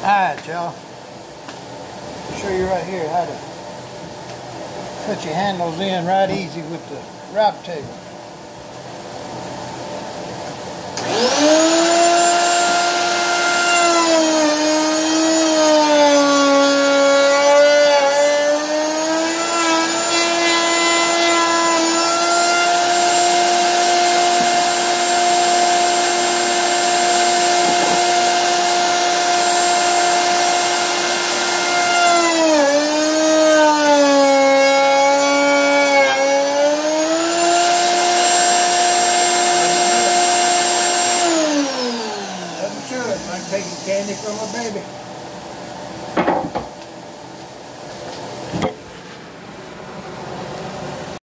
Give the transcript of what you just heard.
Alright, y'all. Show you right here how to put your handles in right easy with the route table. Like taking candy from a baby.